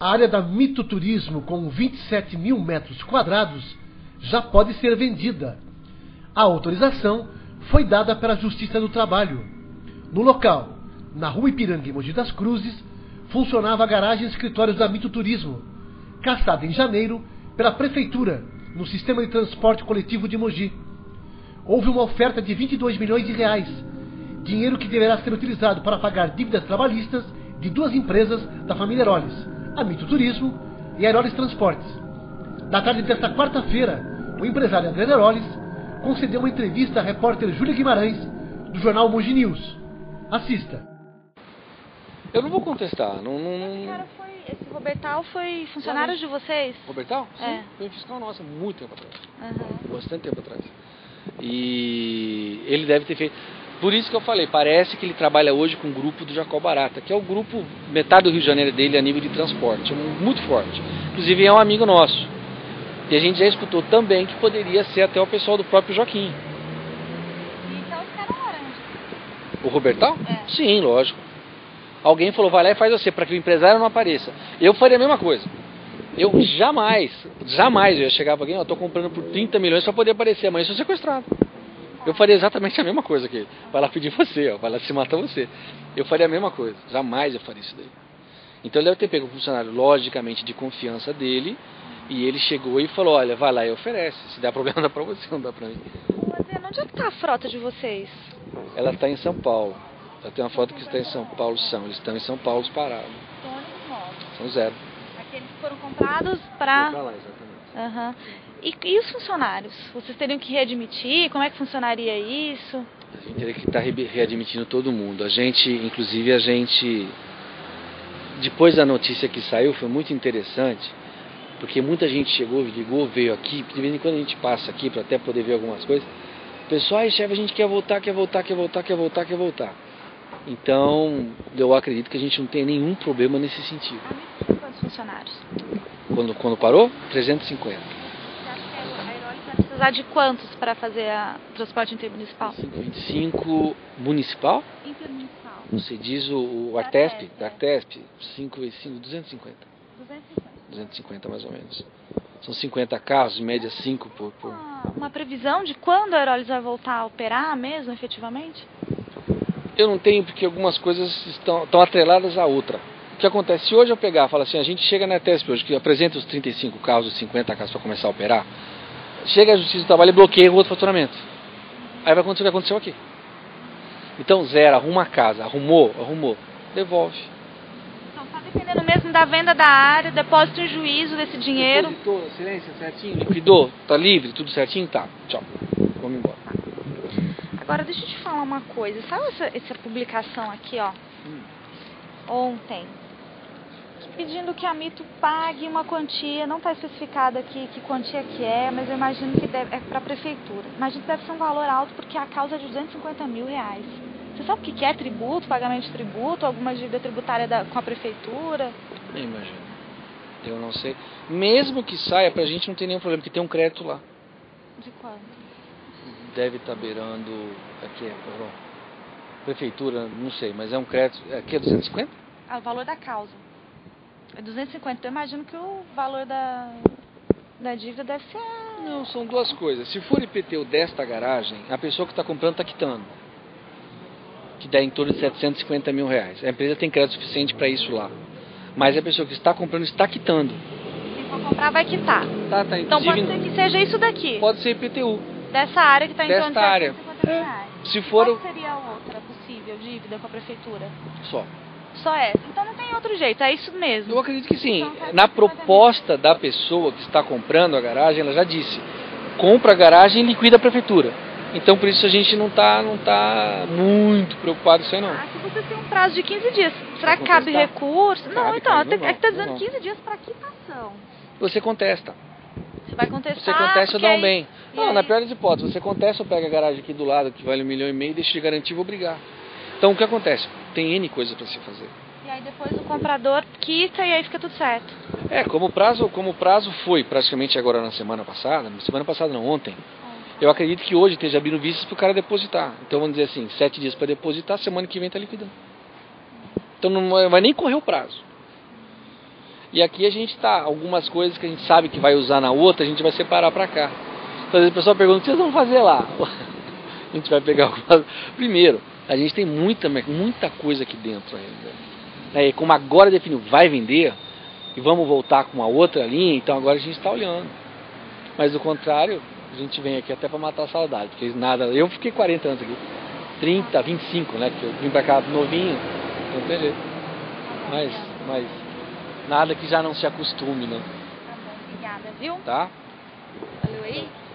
A área da Mito Turismo, com 27 mil metros quadrados, já pode ser vendida. A autorização foi dada pela Justiça do Trabalho. No local, na Rua Ipiranga, em Mogi das Cruzes, funcionava a garagem e escritórios da Mito Turismo, caçada em janeiro pela Prefeitura, no Sistema de Transporte Coletivo de Mogi. Houve uma oferta de 22 milhões de reais, dinheiro que deverá ser utilizado para pagar dívidas trabalhistas de duas empresas da família Heroles, a Mito Turismo e a Heroles Transportes. Na tarde desta quarta-feira, o empresário André Heroles concedeu uma entrevista à repórter Júlia Guimarães, do jornal Mogi News. Assista. Eu não vou contestar. Esse Robertal foi funcionário de vocês? Robertal? Sim, É. foi fiscal nosso, muito tempo atrás. Uhum. Bastante tempo atrás. E ele deve ter feito... Por isso que eu falei, parece que ele trabalha hoje com o grupo do Jacó Barata, que é o grupo, metade do Rio de Janeiro dele a nível de transporte, muito forte. Inclusive é um amigo nosso. E a gente já escutou também que poderia ser até o pessoal do próprio Joaquim. Então os caras laranja. O Robertal? É. Sim, lógico. Alguém falou, vai lá e faz você, para que o empresário não apareça. Eu faria a mesma coisa. Eu jamais eu ia chegar para alguém, eu estou comprando por 30 milhões para poder aparecer, amanhã eu sou sequestrado. Eu faria exatamente a mesma coisa que ele. Vai lá pedir você, ó, vai lá se matar você. Eu faria a mesma coisa, jamais eu faria isso daí. Então ele deve ter pego um funcionário, logicamente, de confiança dele, e ele chegou e falou, olha, vai lá e oferece. Se der problema, dá para você, não dá para mim. Mas onde é que está a frota de vocês? Ela está em São Paulo. Eu tenho uma foto que está em São Paulo, eles estão em São Paulo parados. São ônibus novos. São zero. Aqueles que foram comprados para... Foi pra lá, exatamente. Uhum. E os funcionários? Vocês teriam que readmitir? Como é que funcionaria isso? A gente teria que estar readmitindo todo mundo. Inclusive a gente, depois da notícia que saiu, foi muito interessante, porque muita gente chegou, ligou, veio aqui, de vez em quando a gente passa aqui para até poder ver algumas coisas. Pessoal, chefe, a gente quer voltar. Então, eu acredito que a gente não tem nenhum problema nesse sentido. Quantos funcionários? Quando parou? 350. Você acha que a Heroles vai precisar de quantos para fazer o transporte intermunicipal? 25 municipal? Intermunicipal. Você diz o Da Artesp? Artesp, Da Artesp, 5 e 5, 250. 250. 250 mais ou menos. São 50 carros, em média 5 por... Uma previsão de quando a Heroles vai voltar a operar mesmo, efetivamente? Eu não tenho, porque algumas coisas estão atreladas à outra. O que acontece? Se hoje eu pegar e falar assim, a gente chega na Artesp hoje, que apresenta os 35 carros, os 50 carros para começar a operar, chega a Justiça do Trabalho e bloqueia o outro faturamento. Aí vai acontecer o que aconteceu aqui. Então zero, arruma a casa, arrumou, devolve. Então está dependendo mesmo da venda da área, depósito em juízo desse dinheiro. Depositou, silêncio, certinho, liquidou, tá livre, tudo certinho? Tá, tchau, vamos embora. Agora deixa eu te falar uma coisa, sabe essa publicação aqui, ó, ontem, pedindo que a Mito pague uma quantia, não está especificado aqui que quantia que é, mas eu imagino que é para a prefeitura. Imagino que deve ser um valor alto porque a causa é de 250 mil reais. Você sabe o que é tributo, pagamento de tributo, alguma dívida tributária com a prefeitura? Nem imagino. Eu não sei. Mesmo que saia, pra gente não tem nenhum problema, porque tem um crédito lá. De quanto? Deve estar beirando... Aqui é, prefeitura, não sei, mas é um crédito... Aqui é 250? Ah, o valor da causa. É 250. Então eu imagino que o valor da dívida deve ser... Não, são duas coisas. Se for IPTU desta garagem, a pessoa que está comprando está quitando. Que dá em torno de 750 mil reais. A empresa tem crédito suficiente para isso lá. Mas a pessoa que está comprando está quitando. Quem for comprar vai quitar. Tá, Então pode ser que seja isso daqui. Pode ser IPTU. Dessa área que está em torno de Desta área. 750 mil reais. Se for... Qual seria a outra possível dívida com a prefeitura? Só. Só essa. Então não tem outro jeito, é isso mesmo. Eu acredito que sim. Então, Na proposta da pessoa que está comprando a garagem, ela já disse, compra a garagem e liquida a prefeitura. Então por isso a gente não tá muito preocupado com isso aí não. Aqui você tem um prazo de 15 dias. Será que contestar? cabe recurso? Não, Cabe, então, cabe, é que está dizendo não. 15 dias para quitação. Você contesta. Você vai contestar. Você contesta ou dá um aí- bem. e Não, aí- na pior das hipóteses, você contesta ou pega a garagem aqui do lado, que vale 1,5 milhão, e deixa de garantir e vou brigar. Então o que acontece? Tem N coisas para se fazer. E aí depois o comprador quita e aí fica tudo certo. Como o prazo foi praticamente agora na semana passada não, ontem, eu acredito que hoje esteja abrindo vistas para o cara depositar. Então vamos dizer assim, 7 dias para depositar, semana que vem está liquidando. Então não vai nem correr o prazo. E aqui a gente tá, algumas coisas que a gente sabe que vai usar na outra, a gente vai separar para cá. Então, às vezes o pessoal pergunta, o que vocês vão fazer lá? A gente vai pegar algumas... Primeiro, a gente tem muita coisa aqui dentro ainda. E como agora definiu, vai vender, e vamos voltar com uma outra linha, então agora a gente está olhando. Mas do contrário, a gente vem aqui até para matar a saudade, porque nada... Eu fiquei 40 anos aqui, 30, 25, né? Porque eu vim para cá novinho, não tem jeito. Mas nada que já não se acostume, não. Tá bom, obrigada, viu? Tá? Valeu aí.